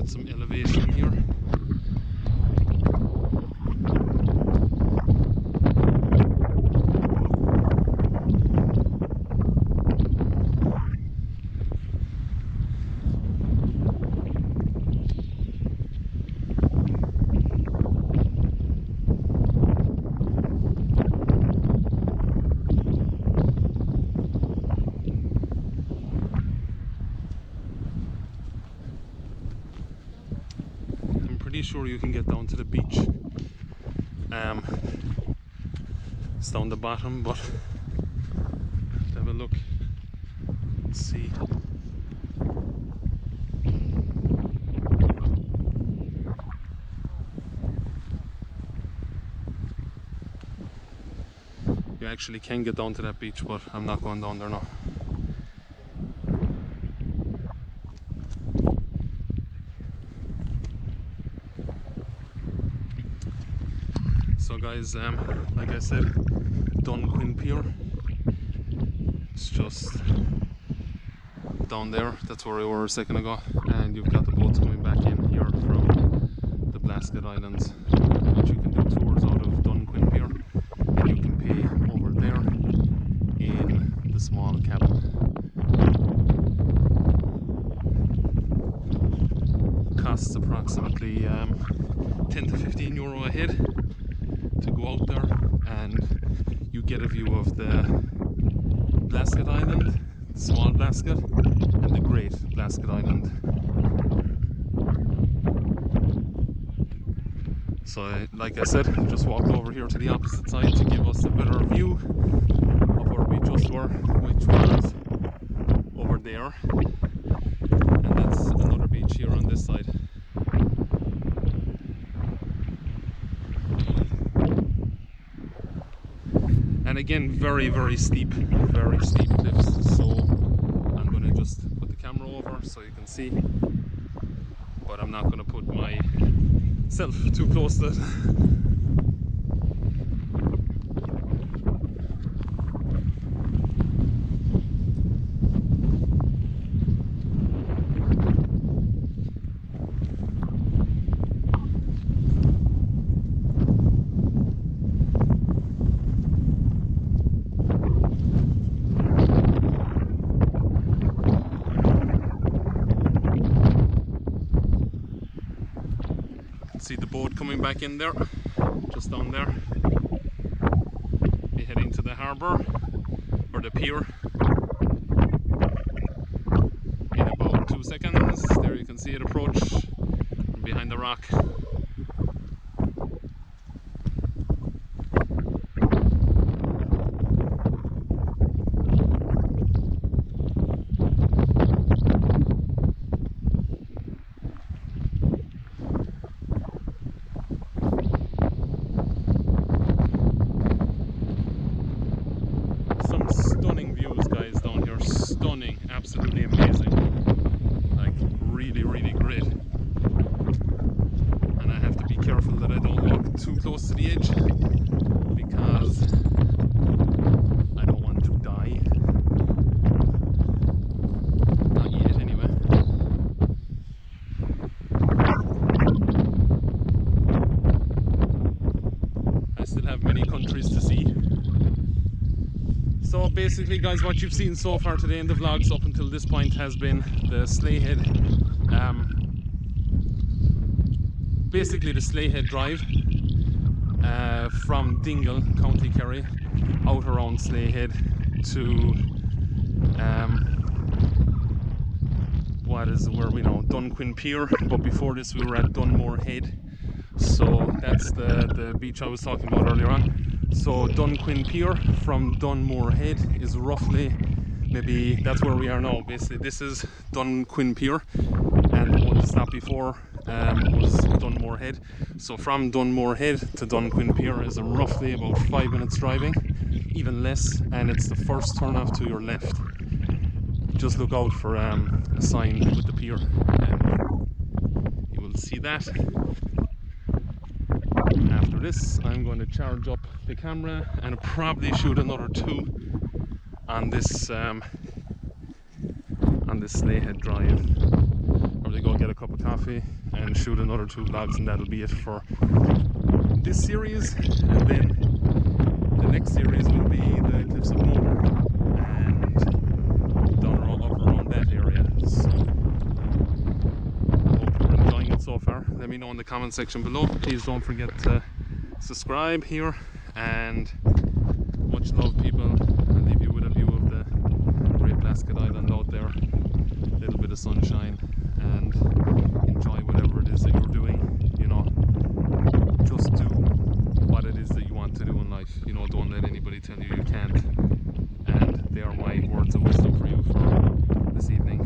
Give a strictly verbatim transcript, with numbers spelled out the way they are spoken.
get some elevation here. Pretty sure you can get down to the beach. Um, it's down the bottom, but let's have a look. Let's see. You actually can get down to that beach, but I'm not going down there now. So guys, um, like I said, Dun Quin Pier, it's just down there. That's where we were a second ago, and you've got the boats coming back in here from the Blasket Islands, which you can do tours out of Dun Quin Pier, and you can pay over there in the small cabin. Costs approximately um, ten to fifteen euro a head to go out there, and you get a view of the Blasket Island, the small Blasket, and the great Blasket Island. So like I said, just walked over here to the opposite side to give us a better view of where we just were, which was over there, and that's another beach here on this side. And again, very very steep, very steep cliffs, so I'm going to just put the camera over so you can see, but I'm not going to put myself too close to it. See the boat coming back in there, just down there. We're heading to the harbour, or the pier, in about two seconds. There you can see it approach from behind the rock. Absolutely amazing, like really really great, and I have to be careful that I don't walk too close to the edge because I don't want to die, not yet anyway. I still have many countries to see. So basically guys, what you've seen so far today in the vlogs up until this point has been the Sleigh Head, um, basically the Sleigh Head Drive uh, from Dingle, County Kerry, out around Sleigh Head to um, what is where we know Dun Quin Pier, but before this we were at Dunmore Head, so that's the, the beach I was talking about earlier on. So Dun Quin Pier from Dunmore Head is roughly, maybe that's where we are now. Basically this is Dun Quin Pier, and the one stop before um, was Dunmore Head. So from Dunmore Head to Dun Quin Pier is a roughly about five minutes driving, even less, and it's the first turn off to your left. Just look out for um, a sign with the pier and you will see that. After this I'm going to charge up the camera and probably shoot another two on this um, on this Sleigh Head Drive, or probably go get a cup of coffee and shoot another two vlogs, and that'll be it for this series. And then the next series will be the Cliffs of Moher and down around, up around that area. So I hope you're enjoying it so far. Let me know in the comment section below. Please don't forget to subscribe here, and much love, people. I'll leave you with a view of the Great Blasket Island out there, a little bit of sunshine, and enjoy whatever it is that you're doing. You know, just do what it is that you want to do in life. You know, don't let anybody tell you you can't. And they are my words of wisdom for you for this evening.